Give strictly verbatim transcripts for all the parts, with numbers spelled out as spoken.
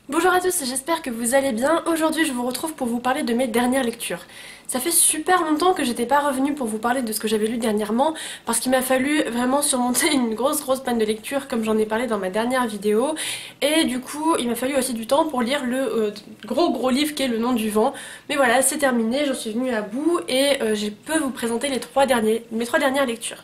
Bonjour à tous, j'espère que vous allez bien. Aujourd'hui je vous retrouve pour vous parler de mes dernières lectures. Ça fait super longtemps que j'étais pas revenue pour vous parler de ce que j'avais lu dernièrement parce qu'il m'a fallu vraiment surmonter une grosse grosse panne de lecture comme j'en ai parlé dans ma dernière vidéo, et du coup il m'a fallu aussi du temps pour lire le euh, gros gros livre qui est Le Nom du Vent. Mais voilà, c'est terminé, j'en suis venue à bout et euh, je peux vous présenter les trois derniers, mes trois dernières lectures.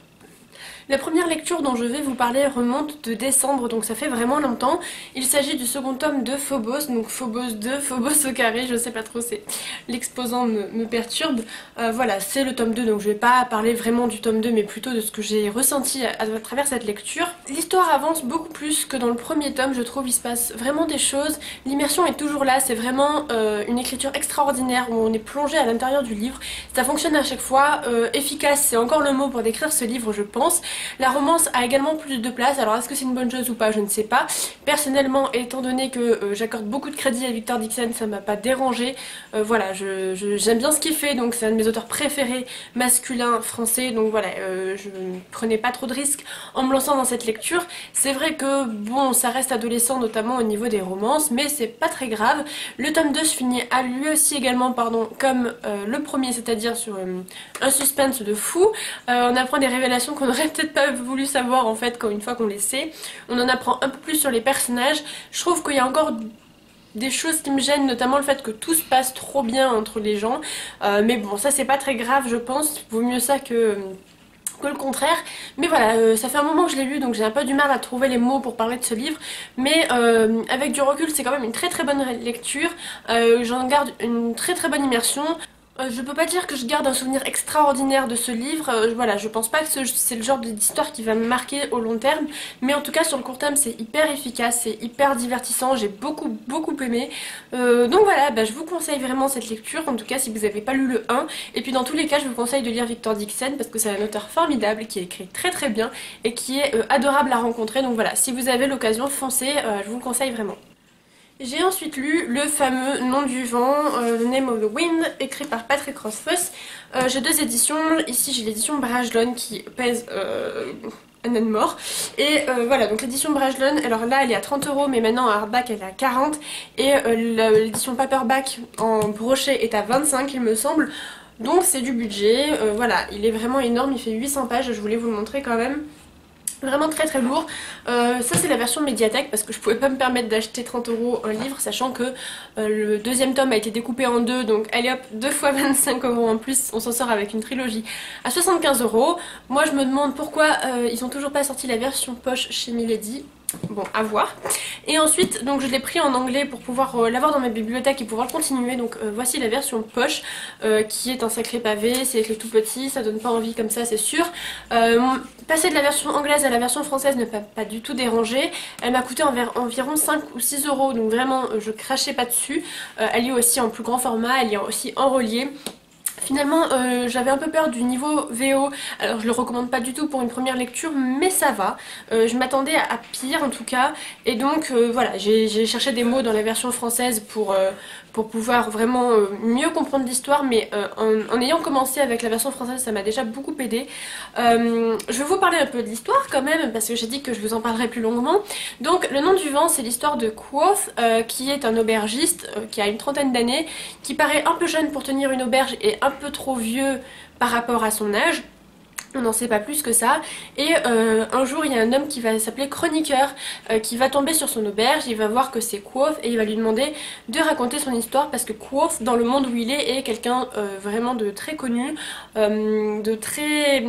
La première lecture dont je vais vous parler remonte de décembre, donc ça fait vraiment longtemps. Il s'agit du second tome de Phobos, donc Phobos deux, Phobos au carré, je sais pas trop, c'est l'exposant me, me perturbe. Euh, voilà, c'est le tome deux, donc je vais pas parler vraiment du tome deux, mais plutôt de ce que j'ai ressenti à, à travers cette lecture. L'histoire avance beaucoup plus que dans le premier tome, je trouve, il se passe vraiment des choses. L'immersion est toujours là, c'est vraiment euh, une écriture extraordinaire où on est plongé à l'intérieur du livre. Ça fonctionne à chaque fois, euh, efficace, c'est encore le mot pour décrire ce livre, je pense. La romance a également plus de place, alors est-ce que c'est une bonne chose ou pas, je ne sais pas. Personnellement, étant donné que euh, j'accorde beaucoup de crédit à Victor Dixon, ça m'a pas dérangé. Euh, voilà, je, je, j'aime bien ce qu'il fait, donc c'est un de mes auteurs préférés masculins français, donc voilà, euh, je ne prenais pas trop de risques en me lançant dans cette lecture. C'est vrai que, bon, ça reste adolescent, notamment au niveau des romances, mais c'est pas très grave. Le tome deux se finit à lui aussi également, pardon, comme euh, le premier, c'est-à-dire sur euh, un suspense de fou. Euh, on apprend des révélations qu'on aurait peut-être pas voulu savoir en fait quand une fois qu'on les sait. On en apprend un peu plus sur les personnages. Je trouve qu'il y a encore des choses qui me gênent, notamment le fait que tout se passe trop bien entre les gens. Euh, mais bon, ça c'est pas très grave je pense. Vaut mieux ça que... que le contraire. Mais voilà, euh, ça fait un moment que je l'ai lu, donc j'ai un peu du mal à trouver les mots pour parler de ce livre. Mais euh, avec du recul, c'est quand même une très très bonne lecture. Euh, J'en garde une très très bonne immersion. Euh, je peux pas dire que je garde un souvenir extraordinaire de ce livre, euh, voilà, je pense pas que c'est le genre d'histoire qui va me marquer au long terme, mais en tout cas sur le court terme c'est hyper efficace, c'est hyper divertissant, j'ai beaucoup beaucoup aimé. Euh, donc voilà, bah, je vous conseille vraiment cette lecture, en tout cas si vous n'avez pas lu le un, et puis dans tous les cas je vous conseille de lire Victor Dixon parce que c'est un auteur formidable qui écrit très très bien et qui est euh, adorable à rencontrer, donc voilà, si vous avez l'occasion, foncez, euh, je vous le conseille vraiment. J'ai ensuite lu le fameux Nom du Vent, euh, The Name of the Wind, écrit par Patrick Rothfuss. Euh, j'ai deux éditions, ici j'ai l'édition Brajlon qui pèse euh, un âne mort. Et euh, voilà, donc l'édition Brajlon, alors là elle est à trente euros, mais maintenant en hardback elle est à quarante. Et euh, l'édition paperback en brochet est à vingt-cinq il me semble. Donc c'est du budget, euh, voilà, il est vraiment énorme, il fait huit cents pages, je voulais vous le montrer quand même. Vraiment très très lourd. Euh, ça c'est la version médiathèque parce que je pouvais pas me permettre d'acheter trente euros un livre, sachant que euh, le deuxième tome a été découpé en deux, donc allez hop, deux fois vingt-cinq euros en plus, on s'en sort avec une trilogie à soixante-quinze euros. Moi je me demande pourquoi euh, ils ont toujours pas sorti la version poche chez Milady. Bon, à voir. Et ensuite, donc je l'ai pris en anglais pour pouvoir euh, l'avoir dans ma bibliothèque et pouvoir le continuer. Donc euh, voici la version poche, euh, qui est un sacré pavé, c'est écrit tout petit, ça donne pas envie comme ça, c'est sûr. Euh, passer de la version anglaise à la version française ne m'a pas du tout dérangé. Elle m'a coûté environ cinq ou six euros, donc vraiment je crachais pas dessus. Euh, elle est aussi en plus grand format, elle est aussi en relié. Finalement, euh, j'avais un peu peur du niveau V O, alors je le recommande pas du tout pour une première lecture, mais ça va. Euh, je m'attendais à, à pire en tout cas, et donc euh, voilà, j'ai cherché des mots dans la version française pour, euh, pour pouvoir vraiment euh, mieux comprendre l'histoire, mais euh, en, en ayant commencé avec la version française, ça m'a déjà beaucoup aidé. Euh, je vais vous parler un peu de l'histoire quand même, parce que j'ai dit que je vous en parlerai plus longuement. Donc, Le Nom du Vent, c'est l'histoire de Kvothe, euh, qui est un aubergiste, euh, qui a une trentaine d'années, qui paraît un peu jeune pour tenir une auberge et un peu trop vieux par rapport à son âge. On n'en sait pas plus que ça. Et euh, un jour, il y a un homme qui va s'appeler Chroniqueur, euh, qui va tomber sur son auberge, il va voir que c'est Kvothe et il va lui demander de raconter son histoire parce que Kvothe, dans le monde où il est, est quelqu'un euh, vraiment de très connu, euh, de très...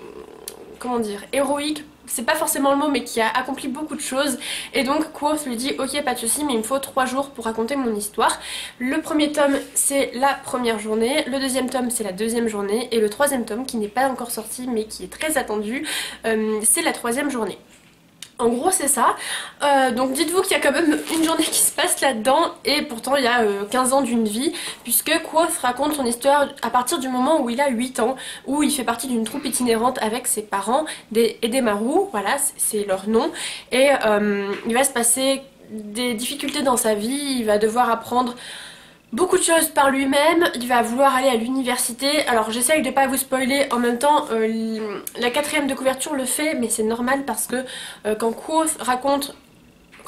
comment dire, héroïque. C'est pas forcément le mot, mais qui a accompli beaucoup de choses. Et donc Kvothe lui dit ok, pas de soucis, mais il me faut trois jours pour raconter mon histoire. Le premier tome c'est la première journée, le deuxième tome c'est la deuxième journée, et le troisième tome qui n'est pas encore sorti mais qui est très attendu, euh, c'est la troisième journée. En gros c'est ça, euh, donc dites-vous qu'il y a quand même une journée qui se passe là-dedans et pourtant il y a euh, quinze ans d'une vie, puisque Kvothe raconte son histoire à partir du moment où il a huit ans, où il fait partie d'une troupe itinérante avec ses parents, des Edemaru, voilà c'est leur nom, et euh, il va se passer des difficultés dans sa vie, il va devoir apprendre beaucoup de choses par lui-même, il va vouloir aller à l'université. Alors j'essaye de pas vous spoiler, en même temps euh, la quatrième de couverture le fait, mais c'est normal parce que euh, quand Kvothe raconte,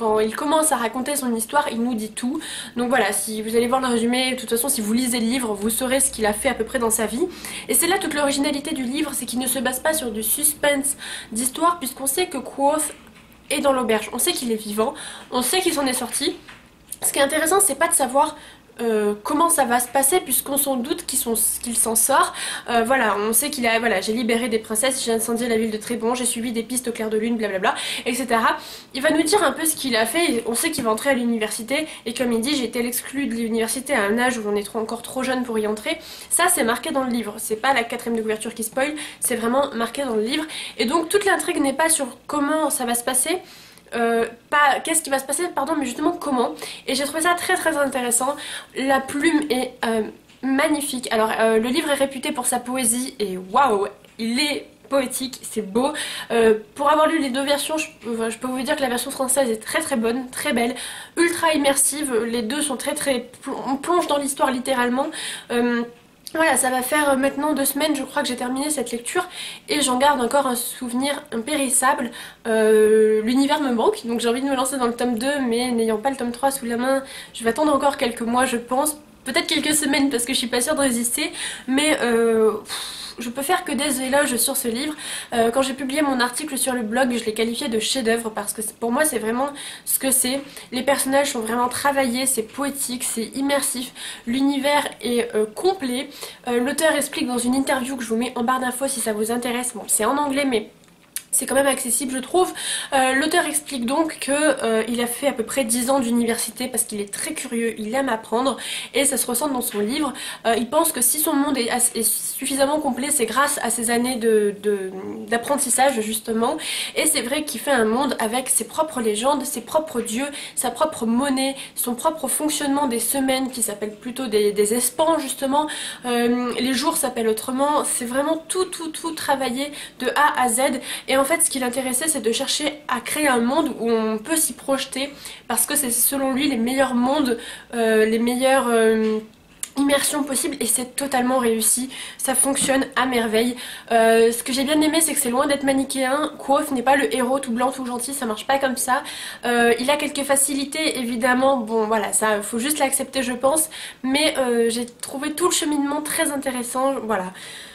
quand il commence à raconter son histoire, il nous dit tout. Donc voilà, si vous allez voir le résumé, de toute façon si vous lisez le livre, vous saurez ce qu'il a fait à peu près dans sa vie. Et c'est là toute l'originalité du livre, c'est qu'il ne se base pas sur du suspense d'histoire, puisqu'on sait que Quoth est dans l'auberge, on sait qu'il est vivant, on sait qu'il s'en est sorti. Ce qui est intéressant, c'est pas de savoir Euh, comment ça va se passer, puisqu'on s'en doute qu'il qu'il s'en sort. Euh, voilà, on sait qu'il a, voilà, j'ai libéré des princesses, j'ai incendié la ville de Trébon, j'ai suivi des pistes au clair de lune, blablabla, et cetera. Il va nous dire un peu ce qu'il a fait. On sait qu'il va entrer à l'université, et comme il dit, j'ai été l'exclu de l'université à un âge où on est trop, encore trop jeune pour y entrer. Ça, c'est marqué dans le livre. C'est pas la quatrième de couverture qui spoil, c'est vraiment marqué dans le livre. Et donc toute l'intrigue n'est pas sur comment ça va se passer. Euh, pas qu'est-ce qui va se passer, pardon, mais justement comment. Et j'ai trouvé ça très très intéressant. La plume est euh, magnifique. Alors euh, le livre est réputé pour sa poésie et waouh, il est poétique, c'est beau. Euh, pour avoir lu les deux versions, je, euh, je peux vous dire que la version française est très très bonne, très belle, ultra immersive. Les deux sont très très... on plonge dans l'histoire littéralement. Euh, Voilà, ça va faire maintenant deux semaines, je crois que j'ai terminé cette lecture et j'en garde encore un souvenir impérissable. Euh, L'univers me manque, donc j'ai envie de me lancer dans le tome deux, mais n'ayant pas le tome trois sous la main, je vais attendre encore quelques mois je pense, peut-être quelques semaines parce que je suis pas sûre de résister, mais euh, je peux faire que des éloges sur ce livre. Euh, quand j'ai publié mon article sur le blog, je l'ai qualifié de chef-d'œuvre parce que pour moi c'est vraiment ce que c'est. Les personnages sont vraiment travaillés, c'est poétique, c'est immersif, l'univers est euh, complet. Euh, L'auteur explique dans une interview que je vous mets en barre d'infos si ça vous intéresse, bon c'est en anglais mais c'est quand même accessible je trouve. Euh, L'auteur explique donc qu'il euh, a fait à peu près dix ans d'université parce qu'il est très curieux, il aime apprendre et ça se ressent dans son livre. Euh, il pense que si son monde est, est suffisamment complet, c'est grâce à ses années d'apprentissage de, de, justement. Et c'est vrai qu'il fait un monde avec ses propres légendes, ses propres dieux, sa propre monnaie, son propre fonctionnement des semaines qui s'appellent plutôt des, des espans justement. Euh, les jours s'appellent autrement, c'est vraiment tout tout tout travaillé de A à Z. Et en fait ce qui l'intéressait c'est de chercher à créer un monde où on peut s'y projeter parce que c'est selon lui les meilleurs mondes, euh, les meilleures euh, immersions possibles et c'est totalement réussi, ça fonctionne à merveille. Euh, ce que j'ai bien aimé c'est que c'est loin d'être manichéen, Quoth n'est pas le héros tout blanc tout gentil, ça marche pas comme ça. Euh, il a quelques facilités évidemment, bon voilà, ça faut juste l'accepter je pense, mais euh, j'ai trouvé tout le cheminement très intéressant, voilà.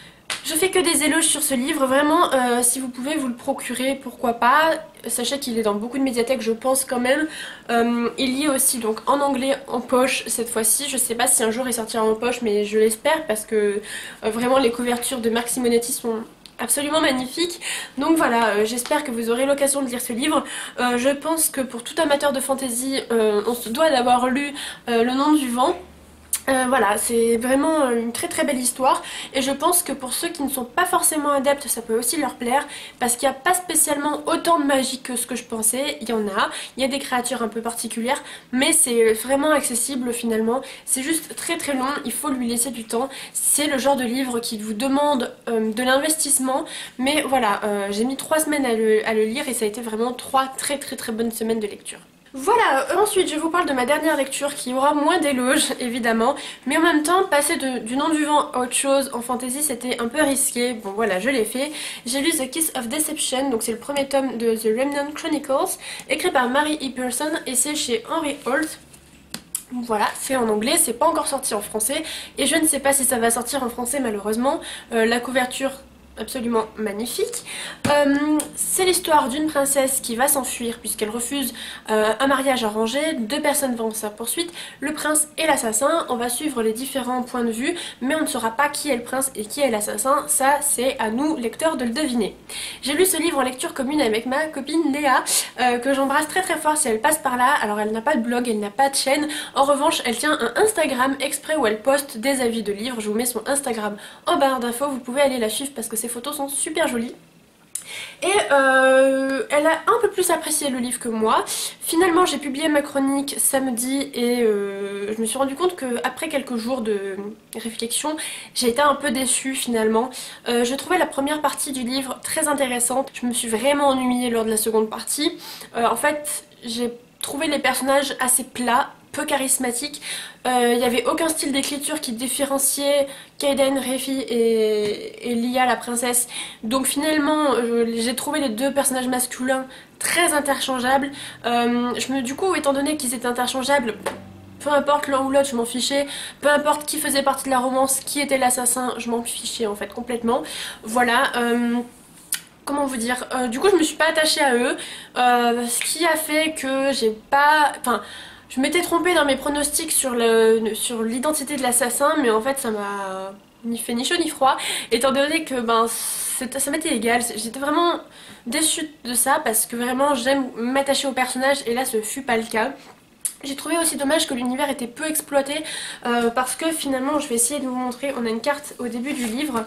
Je fais que des éloges sur ce livre, vraiment, euh, si vous pouvez vous le procurer, pourquoi pas. Sachez qu'il est dans beaucoup de médiathèques, je pense quand même. Euh, il y est aussi donc en anglais, en poche cette fois-ci. Je sais pas si un jour il sortira en poche, mais je l'espère parce que euh, vraiment les couvertures de Marc Simonetti sont absolument magnifiques. Donc voilà, euh, j'espère que vous aurez l'occasion de lire ce livre. Euh, je pense que pour tout amateur de fantasy, euh, on se doit d'avoir lu euh, Le Nom du Vent. Euh, voilà, c'est vraiment une très très belle histoire et je pense que pour ceux qui ne sont pas forcément adeptes ça peut aussi leur plaire parce qu'il n'y a pas spécialement autant de magie que ce que je pensais, il y en a, il y a des créatures un peu particulières mais c'est vraiment accessible finalement, c'est juste très très long, il faut lui laisser du temps, c'est le genre de livre qui vous demande euh, de l'investissement mais voilà, euh, j'ai mis trois semaines à le, à le lire et ça a été vraiment trois très très très bonnes semaines de lecture. Voilà, ensuite je vous parle de ma dernière lecture qui aura moins d'éloges évidemment, mais en même temps passer de, du Nom du Vent à autre chose en fantasy c'était un peu risqué, bon voilà je l'ai fait. J'ai lu The Kiss of Deception, donc c'est le premier tome de The Remnant Chronicles, écrit par Mary E. Pearson et c'est chez Henry Holt. Voilà, c'est en anglais, c'est pas encore sorti en français et je ne sais pas si ça va sortir en français malheureusement. Euh, la couverture absolument magnifique. Euh, c'est l'histoire d'une princesse qui va s'enfuir puisqu'elle refuse euh, un mariage arrangé, deux personnes vont à sa poursuite, le prince et l'assassin. On va suivre les différents points de vue mais on ne saura pas qui est le prince et qui est l'assassin, ça c'est à nous lecteurs de le deviner. J'ai lu ce livre en lecture commune avec ma copine Léa euh, que j'embrasse très très fort si elle passe par là. Alors elle n'a pas de blog, elle n'a pas de chaîne, en revanche elle tient un Instagram exprès où elle poste des avis de livres, je vous mets son Instagram en barre d'infos, vous pouvez aller la suivre parce que c'est photos sont super jolies. Et euh, elle a un peu plus apprécié le livre que moi. Finalement j'ai publié ma chronique samedi et euh, je me suis rendu compte qu'après quelques jours de réflexion j'ai été un peu déçue finalement. Euh, je trouvais la première partie du livre très intéressante, je me suis vraiment ennuyée lors de la seconde partie. Euh, en fait j'ai trouvé les personnages assez plats, peu charismatique. Euh, il n'y avait aucun style d'écriture qui différenciait Kaeden, Refi et, et Lia la princesse. Donc finalement euh, j'ai trouvé les deux personnages masculins très interchangeables. Euh, je me, du coup étant donné qu'ils étaient interchangeables, peu importe l'un ou l'autre, je m'en fichais. Peu importe qui faisait partie de la romance, qui était l'assassin, je m'en fichais en fait complètement. Voilà. Euh, comment vous dire, euh, du coup je me suis pas attachée à eux, euh, ce qui a fait que j'ai pas, enfin je m'étais trompée dans mes pronostics sur le sur l'identité de l'assassin, mais en fait ça m'a ni fait ni chaud ni froid, étant donné que ben ça m'était égal. J'étais vraiment déçue de ça parce que vraiment j'aime m'attacher au personnage et là ce fut pas le cas. J'ai trouvé aussi dommage que l'univers était peu exploité euh, parce que finalement, je vais essayer de vous montrer, on a une carte au début du livre,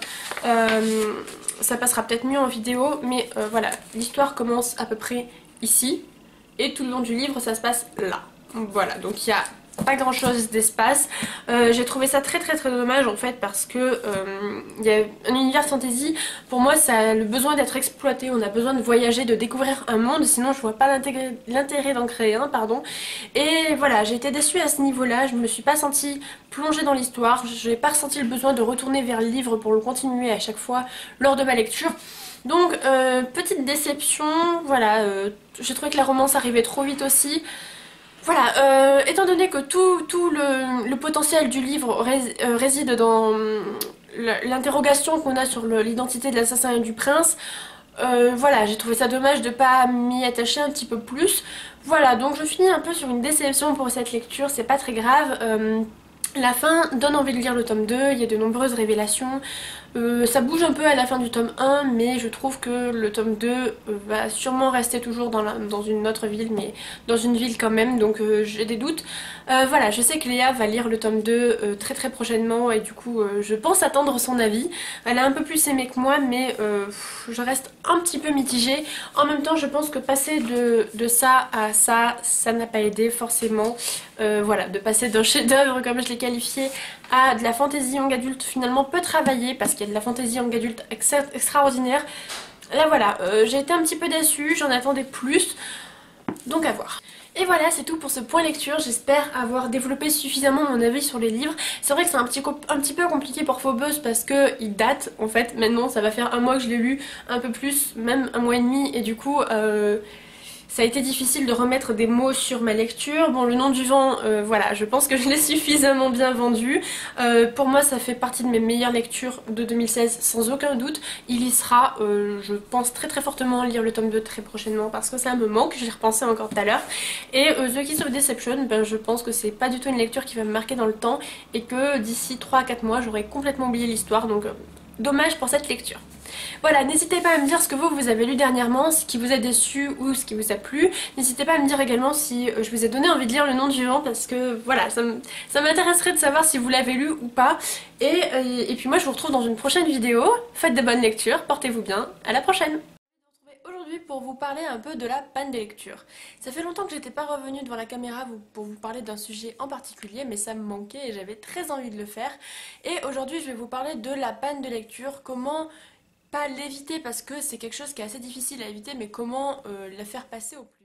euh, ça passera peut-être mieux en vidéo, mais euh, voilà, l'histoire commence à peu près ici et tout le long du livre ça se passe là. Voilà, donc il y a pas grand chose d'espace. Euh, j'ai trouvé ça très très très dommage en fait parce que euh, il y a un univers fantasy, pour moi ça a le besoin d'être exploité, on a besoin de voyager, de découvrir un monde, sinon je vois pas l'intérêt d'en créer un, pardon. Et voilà, j'ai été déçue à ce niveau là, je me suis pas sentie plongée dans l'histoire, j'ai pas ressenti le besoin de retourner vers le livre pour le continuer à chaque fois lors de ma lecture. Donc euh, petite déception, voilà, euh, j'ai trouvé que la romance arrivait trop vite aussi. Voilà, euh, étant donné que tout, tout le, le potentiel du livre rés, euh, réside dans l'interrogation qu'on a sur l'identité de l'assassin et du prince, euh, voilà, j'ai trouvé ça dommage de pas m'y attacher un petit peu plus. Voilà, donc je finis un peu sur une déception pour cette lecture, c'est pas très grave. Euh, La fin donne envie de lire le tome deux, il y a de nombreuses révélations, euh, ça bouge un peu à la fin du tome un, mais je trouve que le tome deux va sûrement rester toujours dans, la, dans une autre ville, mais dans une ville quand même, donc euh, j'ai des doutes. Euh, voilà, je sais que Léa va lire le tome deux euh, très très prochainement et du coup euh, je pense attendre son avis. Elle a un peu plus aimé que moi, mais euh, je reste un petit peu mitigée. En même temps, je pense que passer de, de ça à ça, ça n'a pas aidé forcément. Euh, voilà, de passer d'un chef-d'œuvre comme je l'ai qualifié à de la fantaisie young adulte finalement peu travaillée, parce qu'il y a de la fantaisie young adulte extra extraordinaire. Là voilà, euh, j'ai été un petit peu déçue, j'en attendais plus, donc à voir. Et voilà, c'est tout pour ce point lecture, j'espère avoir développé suffisamment mon avis sur les livres. C'est vrai que c'est un petit, un petit peu compliqué pour Phobos parce qu'il date en fait, maintenant ça va faire un mois que je l'ai lu, un peu plus, même un mois et demi, et du coup... Euh, ça a été difficile de remettre des mots sur ma lecture. Bon, le nom du vent, euh, voilà, je pense que je l'ai suffisamment bien vendu. Euh, pour moi, ça fait partie de mes meilleures lectures de deux mille seize, sans aucun doute. Il y sera, euh, je pense très très fortement lire le tome deux très prochainement parce que ça me manque, j'y repensais encore tout à l'heure. Et euh, The Kiss of Deception, ben, je pense que c'est pas du tout une lecture qui va me marquer dans le temps et que d'ici trois à quatre mois, j'aurai complètement oublié l'histoire, donc euh, dommage pour cette lecture. Voilà, n'hésitez pas à me dire ce que vous, vous avez lu dernièrement, ce qui vous a déçu ou ce qui vous a plu. N'hésitez pas à me dire également si je vous ai donné envie de lire Le Nom du Vent, parce que voilà, ça m'intéresserait de savoir si vous l'avez lu ou pas. Et, et puis moi je vous retrouve dans une prochaine vidéo. Faites de bonnes lectures, portez-vous bien, à la prochaine. Aujourd'hui pour vous parler un peu de la panne de lecture. Ça fait longtemps que j'étais pas revenue devant la caméra pour vous parler d'un sujet en particulier, mais ça me manquait et j'avais très envie de le faire. Et aujourd'hui je vais vous parler de la panne de lecture, comment... pas l'éviter parce que c'est quelque chose qui est assez difficile à éviter, mais comment euh, la faire passer au plus